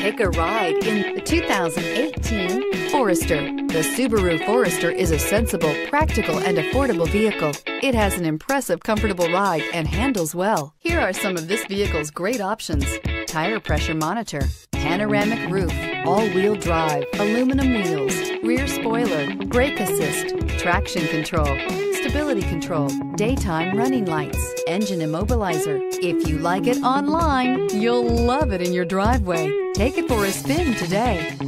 Take a ride in the 2018 Forester. The Subaru Forester is a sensible, practical, and affordable vehicle. It has an impressive, comfortable ride and handles well. Here are some of this vehicle's great options: tire pressure monitor, panoramic roof, all-wheel drive, aluminum wheels, rear spoiler, brake assist, traction control, stability control, daytime running lights, engine immobilizer. If you like it online, you'll love it in your driveway. Take it for a spin today.